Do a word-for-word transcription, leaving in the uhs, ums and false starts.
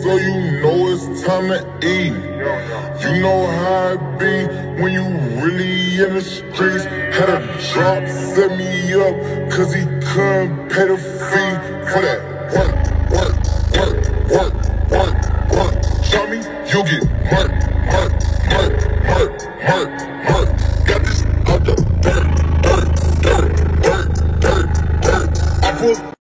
so you know it's time to eat. You know how it be when you really in the streets. Had a drop set me up, cause he couldn't pay the fee for that work, work, work, work, work, work. Show me, you get murk, murk, murk, murk, murk, murk. Got this out the dirt, dirt, dirt, dirt, dirt, dirt. I put